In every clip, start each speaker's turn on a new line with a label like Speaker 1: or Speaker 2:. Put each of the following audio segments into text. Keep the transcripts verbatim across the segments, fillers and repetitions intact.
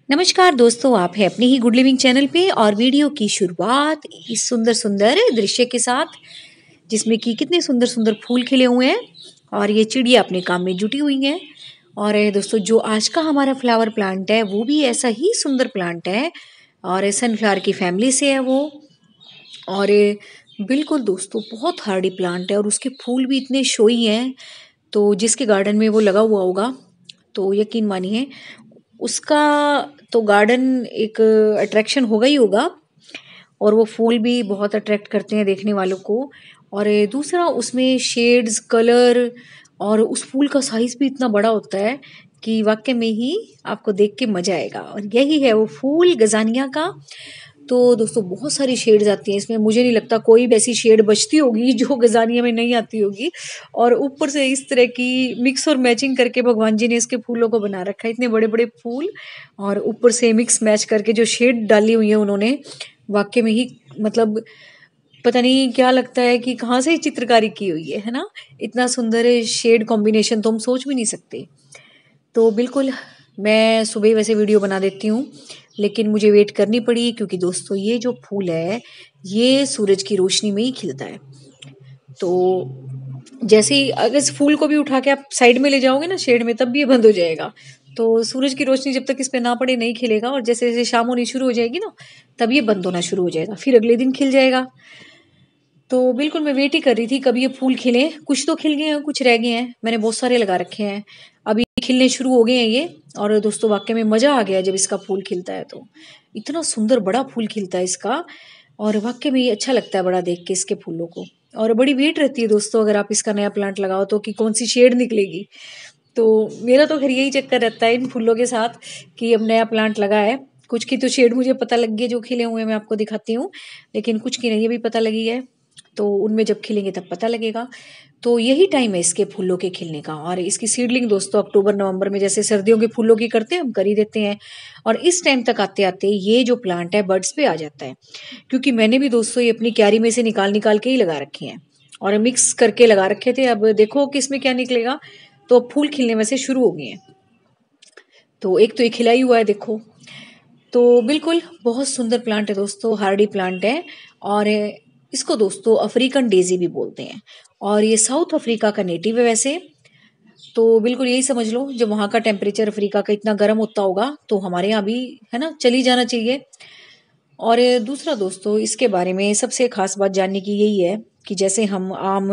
Speaker 1: नमस्कार दोस्तों, आप हैं अपने ही गुड लिविंग चैनल पे और वीडियो की शुरुआत इस सुंदर सुंदर दृश्य के साथ, जिसमें कि कितने सुंदर सुंदर फूल खिले हुए हैं और ये चिड़िया अपने काम में जुटी हुई हैं। और दोस्तों, जो आज का हमारा फ्लावर प्लांट है वो भी ऐसा ही सुंदर प्लांट है और सनफ्लावर की फैमिली से है वो। और बिल्कुल दोस्तों, बहुत हार्डी प्लांट है और उसके फूल भी इतने शोई हैं। तो जिसके गार्डन में वो लगा हुआ होगा तो यकीन मानिए उसका तो गार्डन एक अट्रैक्शन होगा ही होगा। और वो फूल भी बहुत अट्रैक्ट करते हैं देखने वालों को। और दूसरा, उसमें शेड्स, कलर और उस फूल का साइज भी इतना बड़ा होता है कि वाकई में ही आपको देख के मजा आएगा। और यही है वो फूल गजानिया का। तो दोस्तों, बहुत सारी शेड्स आती हैं इसमें। मुझे नहीं लगता कोई भी ऐसी शेड बचती होगी जो गजानिया में नहीं आती होगी। और ऊपर से इस तरह की मिक्स और मैचिंग करके भगवान जी ने इसके फूलों को बना रखा है, इतने बड़े बड़े फूल और ऊपर से मिक्स मैच करके जो शेड डाली हुई है उन्होंने, वाकई में ही मतलब पता नहीं क्या लगता है कि कहाँ से चित्रकारी की हुई है है ना। इतना सुंदर शेड कॉम्बिनेशन तो हम सोच भी नहीं सकते। तो बिल्कुल, मैं सुबह वैसे वीडियो बना देती हूँ, लेकिन मुझे वेट करनी पड़ी क्योंकि दोस्तों, ये जो फूल है ये सूरज की रोशनी में ही खिलता है। तो जैसे ही अगर इस फूल को भी उठा के आप साइड में ले जाओगे ना शेड में, तब भी ये बंद हो जाएगा। तो सूरज की रोशनी जब तक इस पे ना पड़े नहीं खिलेगा। और जैसे जैसे शाम होनी शुरू हो जाएगी ना, तब ये बंद होना शुरू हो जाएगा, फिर अगले दिन खिल जाएगा। तो बिल्कुल मैं वेट ही कर रही थी कब ये फूल खिले। कुछ तो खिल गए हैं, कुछ रह गए हैं। मैंने बहुत सारे लगा रखे हैं, अभी खिलने शुरू हो गए हैं ये। और दोस्तों, वाकई में मजा आ गया जब इसका फूल खिलता है तो। इतना सुंदर बड़ा फूल खिलता है इसका और वाकई में ये अच्छा लगता है बड़ा देख के इसके फूलों को। और बड़ी वेट रहती है दोस्तों, अगर आप इसका नया प्लांट लगाओ तो कि कौन सी शेड निकलेगी। तो मेरा तो खैर यही चक्कर रहता है इन फूलों के साथ कि अब नया प्लांट लगा है। कुछ की तो शेड मुझे पता लग गई है, जो खिले हुए हैं मैं आपको दिखाती हूँ, लेकिन कुछ की नहीं अभी पता लगी है। तो उनमें जब खिलेंगे तब पता लगेगा। तो यही टाइम है इसके फूलों के खिलने का। और इसकी सीडलिंग दोस्तों अक्टूबर नवंबर में जैसे सर्दियों के फूलों की करते हैं हम, कर ही देते हैं। और इस टाइम तक आते आते ये जो प्लांट है बर्ड्स पे आ जाता है, क्योंकि मैंने भी दोस्तों ये अपनी क्यारी में से निकाल निकाल के ही लगा रखे हैं और मिक्स करके लगा रखे थे। अब देखो कि इसमें क्या निकलेगा। तो अब फूल खिलने में से शुरू हो गए हैं। तो एक तो ये खिला ही हुआ है देखो। तो बिल्कुल बहुत सुंदर प्लांट है दोस्तों, हार्डी प्लांट है। और इसको दोस्तों अफ्रीकन डेजी भी बोलते हैं और ये साउथ अफ्रीका का नेटिव है वैसे। तो बिल्कुल यही समझ लो, जब वहाँ का टेम्परेचर अफ्रीका का इतना गर्म होता होगा तो हमारे यहाँ भी है ना चली जाना चाहिए। और दूसरा दोस्तों, इसके बारे में सबसे खास बात जानने की यही है कि जैसे हम आम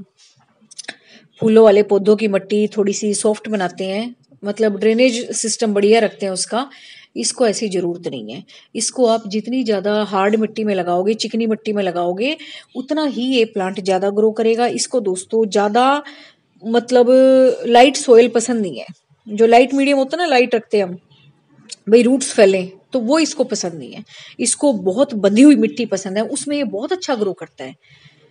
Speaker 1: फूलों वाले पौधों की मिट्टी थोड़ी सी सॉफ्ट बनाते हैं, मतलब ड्रेनेज सिस्टम बढ़िया रखते हैं उसका, इसको ऐसी जरूरत नहीं है। इसको आप जितनी ज्यादा हार्ड मिट्टी में लगाओगे, चिकनी मिट्टी में लगाओगे, उतना ही ये प्लांट ज्यादा ग्रो करेगा। इसको दोस्तों ज्यादा मतलब लाइट सोयल पसंद नहीं है। जो लाइट मीडियम होता है ना, लाइट रखते हैं हम भाई रूट्स फैले, तो वो इसको पसंद नहीं है। इसको बहुत बंधी हुई मिट्टी पसंद है, उसमें ये बहुत अच्छा ग्रो करता है।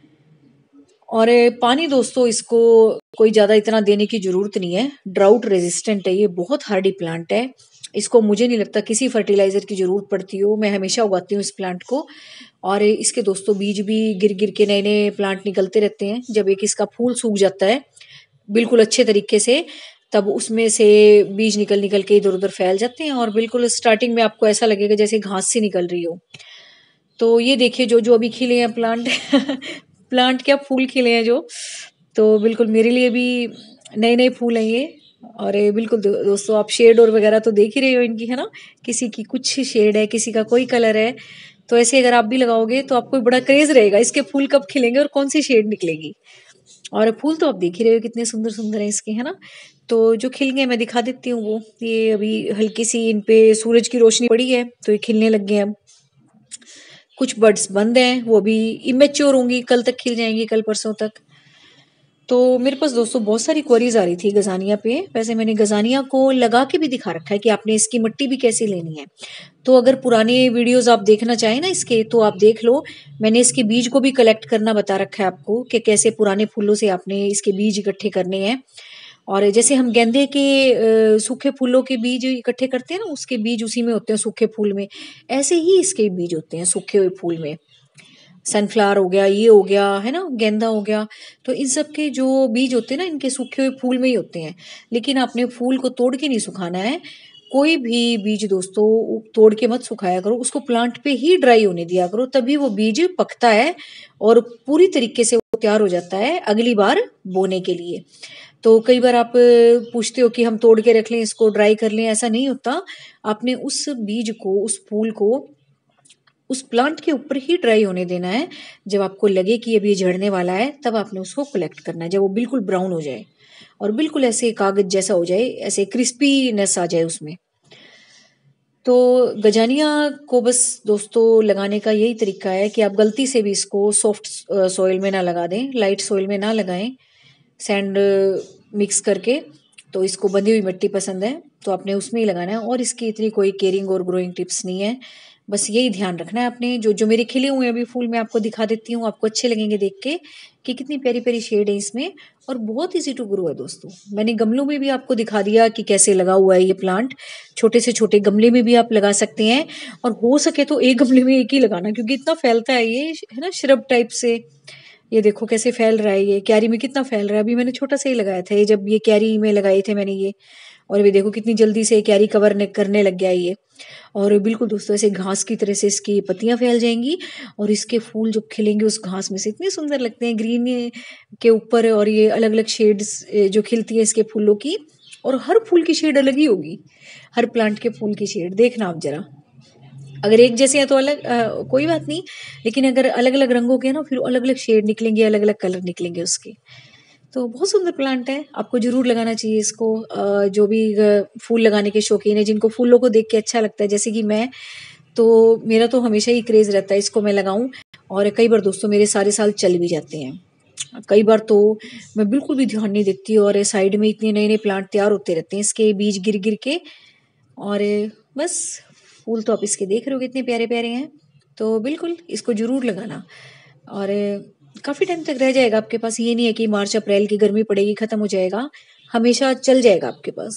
Speaker 1: और पानी दोस्तों, इसको कोई ज्यादा इतना देने की जरूरत नहीं है। ड्राउट रेजिस्टेंट है ये, बहुत हार्डी प्लांट है। इसको मुझे नहीं लगता किसी फर्टिलाइजर की जरूरत पड़ती हो। मैं हमेशा उगाती हूँ इस प्लांट को। और इसके दोस्तों बीज भी गिर गिर के नए नए प्लांट निकलते रहते हैं। जब एक इसका फूल सूख जाता है बिल्कुल अच्छे तरीके से, तब उसमें से बीज निकल निकल के इधर उधर फैल जाते हैं और बिल्कुल स्टार्टिंग में आपको ऐसा लगेगा जैसे घास सी निकल रही हो। तो ये देखिए जो जो अभी खिले हैं प्लांट प्लांट क्या फूल खिले हैं जो। तो बिल्कुल मेरे लिए भी नए नए फूल हैं ये। और ये बिल्कुल दो, दोस्तों आप शेड और वगैरह तो देख ही रहे हो इनकी, है ना। किसी की कुछ शेड है, किसी का कोई कलर है। तो ऐसे अगर आप भी लगाओगे तो आपको बड़ा क्रेज रहेगा इसके फूल कब खिलेंगे और कौन सी शेड निकलेगी। और फूल तो आप देख ही रहे हो कितने सुंदर सुंदर है इसके, है ना। तो जो खिल गए मैं दिखा देती हूँ वो। ये अभी हल्की सी इन पे सूरज की रोशनी पड़ी है तो ये खिलने लग गए। अब कुछ बर्ड्स बंद हैं, वो अभी इमेच्योर होंगी, कल तक खिल जाएंगी, कल परसों तक। तो मेरे पास दोस्तों बहुत सारी क्वेरीज आ रही थी गजानिया पे। वैसे मैंने गजानिया को लगा के भी दिखा रखा है कि आपने इसकी मिट्टी भी कैसी लेनी है। तो अगर पुराने वीडियोस आप देखना चाहें ना इसके, तो आप देख लो। मैंने इसके बीज को भी कलेक्ट करना बता रखा है आपको कि कैसे पुराने फूलों से आपने इसके बीज इकट्ठे करने हैं। और जैसे हम गेंदे के अ, सूखे फूलों के बीज इकट्ठे करते हैं ना, उसके बीज उसी में होते हैं सूखे फूल में। ऐसे ही इसके बीज होते हैं सूखे हुए फूल में। सनफ्लावर हो गया, ये हो गया, है ना, गेंदा हो गया। तो इन सब के जो बीज होते हैं ना, इनके सूखे हुए फूल में ही होते हैं। लेकिन आपने फूल को तोड़ के नहीं सुखाना है, कोई भी बीज दोस्तों तोड़ के मत सुखाया करो, उसको प्लांट पे ही ड्राई होने दिया करो, तभी वो बीज पकता है और पूरी तरीके से वो तैयार हो जाता है अगली बार बोने के लिए। तो कई बार आप पूछते हो कि हम तोड़ के रख लें, इसको ड्राई कर लें, ऐसा नहीं होता। आपने उस बीज को, उस फूल को उस प्लांट के ऊपर ही ड्राई होने देना है। जब आपको लगे कि अभी ये झड़ने वाला है, तब आपने उसको कलेक्ट करना है। जब वो बिल्कुल ब्राउन हो जाए और बिल्कुल ऐसे कागज जैसा हो जाए, ऐसे क्रिस्पीनेस आ जाए उसमें। तो गजानिया को बस दोस्तों लगाने का यही तरीका है कि आप गलती से भी इसको सॉफ्ट सॉइल में ना लगा दें, लाइट सॉइल में ना लगाएं, सैंड मिक्स करके। तो इसको बंधी हुई मिट्टी पसंद है, तो आपने उसमें ही लगाना है। और इसकी इतनी कोई केयरिंग और ग्रोइंग टिप्स नहीं है, बस यही ध्यान रखना है आपने। जो जो मेरे खिले हुए अभी फूल मैं आपको दिखा देती हूँ, आपको अच्छे लगेंगे देख के कि कितनी प्यारी प्यारी शेड है इसमें, और बहुत इजी टू ग्रो है दोस्तों। मैंने गमलों में भी आपको दिखा दिया कि कैसे लगा हुआ है ये प्लांट। छोटे से छोटे गमले में भी आप लगा सकते हैं, और हो सके तो एक गमले में एक ही लगाना, क्योंकि इतना फैलता है ये, है ना, श्रब टाइप से। ये देखो कैसे फैल रहा है, ये क्यारी में कितना फैल रहा है। अभी मैंने छोटा सा ही लगाया था ये, जब ये क्यारी में लगाए थे मैंने ये, और अभी देखो कितनी जल्दी से क्यारी कवर करने लग गया है ये। और बिल्कुल दोस्तों ऐसे घास की तरह से इसकी पत्तियां फैल जाएंगी, और इसके फूल जो खिलेंगे उस घास में से इतने सुंदर लगते हैं ग्रीन के ऊपर। और ये अलग अलग शेड्स जो खिलती है इसके फूलों की, और हर फूल की शेड अलग ही होगी, हर प्लांट के फूल की शेड देखना आप जरा। अगर एक जैसे हैं तो अलग आ, कोई बात नहीं, लेकिन अगर अलग अलग रंगों के हैं ना, फिर अलग अलग शेड निकलेंगे, अलग अलग कलर निकलेंगे उसके। तो बहुत सुंदर प्लांट है, आपको जरूर लगाना चाहिए इसको। जो भी फूल लगाने के शौकीन है, जिनको फूलों को देख के अच्छा लगता है, जैसे कि मैं, तो मेरा तो हमेशा ही क्रेज रहता है इसको मैं लगाऊं। और कई बार दोस्तों मेरे सारे साल चल भी जाते हैं, कई बार तो मैं बिल्कुल भी ध्यान नहीं देती, और साइड में इतने नए नए प्लांट तैयार होते रहते हैं इसके बीज गिर गिर के। और बस फूल तो आप इसके देख रहे हो कितने प्यारे प्यारे हैं। तो बिल्कुल इसको जरूर लगाना, और काफ़ी टाइम तक रह जाएगा आपके पास। ये नहीं है कि मार्च अप्रैल की गर्मी पड़ेगी ख़त्म हो जाएगा, हमेशा चल जाएगा आपके पास।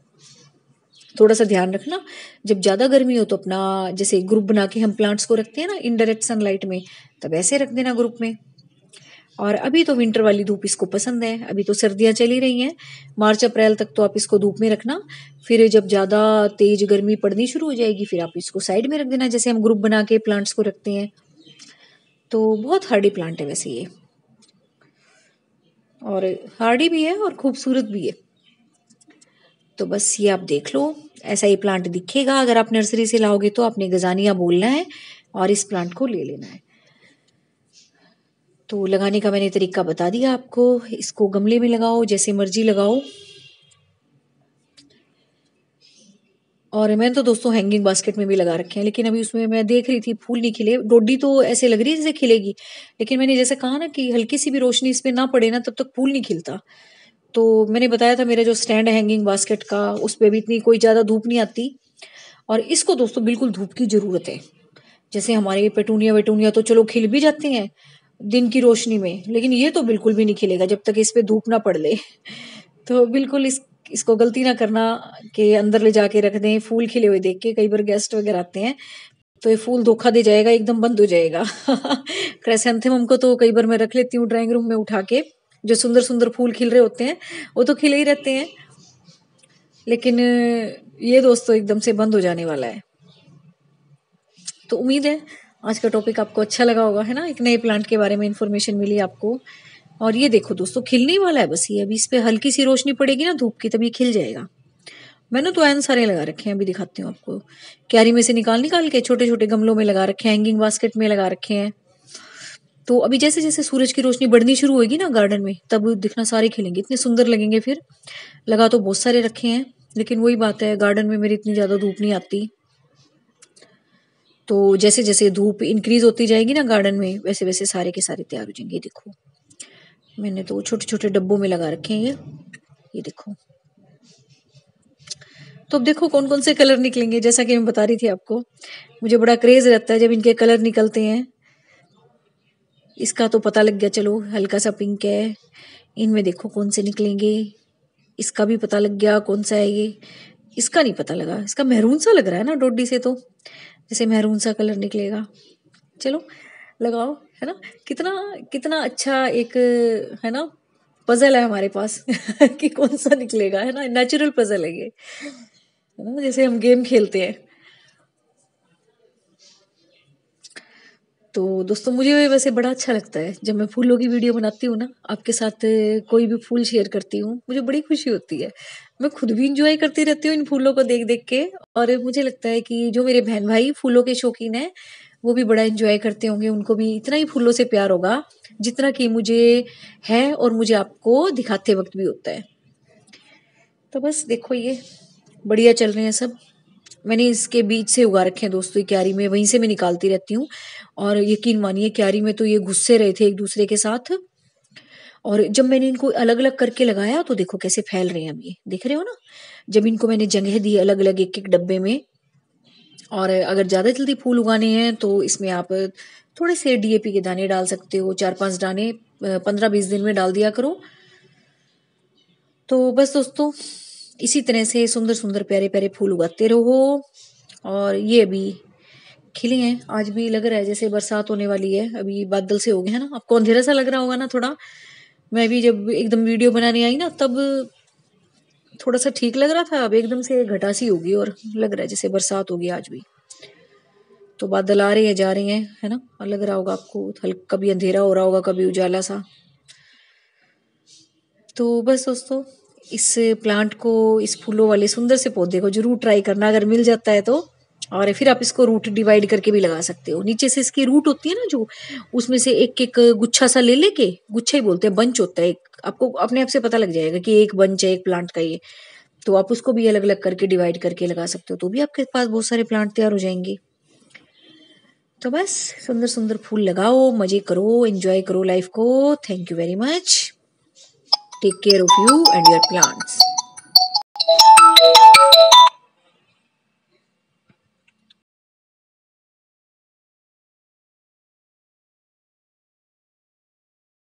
Speaker 1: थोड़ा सा ध्यान रखना, जब ज़्यादा गर्मी हो तो अपना जैसे ग्रुप बना के हम प्लांट्स को रखते हैं ना इनडायरेक्ट सनलाइट में, तब ऐसे रख देना ग्रुप में। और अभी तो विंटर वाली धूप इसको पसंद है, अभी तो सर्दियाँ चली रही हैं, मार्च अप्रैल तक तो आप इसको धूप में रखना। फिर जब ज़्यादा तेज गर्मी पड़नी शुरू हो जाएगी, फिर आप इसको साइड में रख देना, जैसे हम ग्रुप बना के प्लांट्स को रखते हैं। तो बहुत हार्डी प्लांट है वैसे ये, और हार्डी भी है और खूबसूरत भी है। तो बस ये आप देख लो, ऐसा ही प्लांट दिखेगा। अगर आप नर्सरी से लाओगे तो आपने गजानिया बोलना है और इस प्लांट को ले लेना है। तो लगाने का मैंने तरीका बता दिया आपको, इसको गमले में लगाओ, जैसे मर्जी लगाओ। और मैंने तो दोस्तों हैंगिंग बास्केट में भी लगा रखे हैं, लेकिन अभी उसमें मैं देख रही थी फूल नहीं खिले। डोडी तो ऐसे लग रही है जैसे खिलेगी, लेकिन मैंने जैसे कहा ना कि हल्की सी भी रोशनी इस पे ना पड़े ना, तब तक फूल नहीं खिलता। तो मैंने बताया था मेरा जो स्टैंड है हैंगिंग बास्केट का, उस पर भी इतनी कोई ज़्यादा धूप नहीं आती। और इसको दोस्तों बिल्कुल धूप की ज़रूरत है। जैसे हमारे पेटूनिया वेटूनिया तो चलो खिल भी जाते हैं दिन की रोशनी में, लेकिन ये तो बिल्कुल भी नहीं खिलेगा जब तक इस पे धूप ना पड़ ले। तो बिल्कुल इस इसको गलती ना करना कि अंदर ले जाके रख दें फूल खिले हुए देख के। कई बार गेस्ट वगैरह आते हैं तो ये फूल धोखा दे जाएगा, एकदम बंद हो जाएगा। क्राइसैंथेमम को तो कई बार मैं रख लेती हूँ ड्राइंग रूम में उठा के, जो सुंदर सुंदर फूल खिल रहे होते हैं वो तो खिले ही रहते हैं, लेकिन ये दोस्तों एकदम से बंद हो जाने वाला है। तो उम्मीद है आज का टॉपिक आपको अच्छा लगा होगा, है ना, एक नए प्लांट के बारे में इंफॉर्मेशन मिली आपको। और ये देखो दोस्तों खिलने वाला है, बस ये अभी इस पे हल्की सी रोशनी पड़ेगी ना धूप की, तभी खिल जाएगा। मैंने तो एन सारे लगा रखे हैं, अभी दिखाती हूँ आपको। क्यारी में से निकाल निकाल के छोटे छोटे गमलों में लगा रखे हैं, हैंगिंग बास्केट में लगा रखे हैं। तो अभी जैसे जैसे सूरज की रोशनी बढ़नी शुरू होगी ना गार्डन में, तब दिखना सारे खिलेंगे, इतने सुंदर लगेंगे। फिर लगा तो बहुत सारे रखे हैं, लेकिन वही बात है गार्डन में मेरी इतनी ज़्यादा धूप नहीं आती। तो जैसे जैसे धूप इंक्रीज होती जाएगी ना गार्डन में, वैसे वैसे सारे के सारे तैयार हो जाएंगे। देखो मैंने तो छोटे छोटे डब्बों में लगा रखे हैं ये ये देखो। तो अब देखो कौन कौन से कलर निकलेंगे। जैसा कि मैं बता रही थी आपको, मुझे बड़ा क्रेज रहता है जब इनके कलर निकलते हैं। इसका तो पता लग गया, चलो हल्का सा पिंक है। इनमें देखो कौन से निकलेंगे, इसका भी पता लग गया कौन सा है ये। इसका नहीं पता लगा, इसका महरून सा लग रहा है ना डोडी से, तो जैसे महरून सा कलर निकलेगा। चलो लगाओ, है ना। कितना कितना अच्छा एक, है ना, पजल है हमारे पास कि कौन सा निकलेगा, है ना, नेचुरल पजल है ये। है ना, जैसे हम गेम खेलते हैं। तो दोस्तों मुझे वैसे बड़ा अच्छा लगता है जब मैं फूलों की वीडियो बनाती हूँ ना, आपके साथ कोई भी फूल शेयर करती हूँ, मुझे बड़ी खुशी होती है। मैं खुद भी इंजॉय करती रहती हूँ इन फूलों को देख देख के। और मुझे लगता है कि जो मेरे बहन भाई फूलों के शौकीन है, वो भी बड़ा इंजॉय करते होंगे, उनको भी इतना ही फूलों से प्यार होगा जितना कि मुझे है और मुझे आपको दिखाते वक्त भी होता है। तो बस देखो ये बढ़िया चल रहे हैं सब। मैंने इसके बीज से उगा रखे हैं दोस्तों, ये क्यारी में, वहीं से मैं निकालती रहती हूँ। और यकीन मानिए क्यारी में तो ये घुससे रहे थे एक दूसरे के साथ। और जब मैंने इनको अलग अलग करके लगाया तो देखो कैसे फैल रहे हैं, अब ये देख रहे हो ना। जब इनको मैंने जगह दी अलग अलग एक एक डब्बे में, और अगर ज्यादा जल्दी फूल उगाने हैं तो इसमें आप थोड़े से डी ए पी के दाने डाल सकते हो, चार पांच दाने पंद्रह बीस दिन में डाल दिया करो। तो बस दोस्तों इसी तरह से सुंदर सुंदर प्यारे प्यारे फूल उगाते रहो। और ये अभी खिले हैं, आज भी लग रहा है जैसे बरसात होने वाली है, अभी बादल से हो गए हैं ना, आपको अंधेरा सा लग रहा होगा ना थोड़ा। मैं भी जब एकदम वीडियो बनाने आई ना तब थोड़ा सा ठीक लग रहा था, अब एकदम से घटासी होगी और लग रहा है जैसे बरसात होगी आज भी। तो बादल आ रहे हैं जा रहे हैं, है ना, लग रहा होगा आपको, हल्का कभी अंधेरा हो रहा होगा कभी उजाला सा। तो बस दोस्तों इस प्लांट को, इस फूलों वाले सुंदर से पौधे को जरूर ट्राई करना अगर मिल जाता है तो। और फिर आप इसको रूट डिवाइड करके भी लगा सकते हो, नीचे से इसकी रूट होती है ना जो, उसमें से एक एक गुच्छा सा ले लेके, गुच्छा ही बोलते हैं, बंच होता है एक, आपको अपने आप से पता लग जाएगा कि एक बंच है एक प्लांट का ये। तो आप उसको भी अलग अलग करके डिवाइड करके लगा सकते हो, तो भी आपके पास बहुत सारे प्लांट तैयार हो जाएंगे। तो बस सुंदर सुंदर फूल लगाओ, मजे करो, एंजॉय करो लाइफ को। Thank you very much. Take care of you and your plants.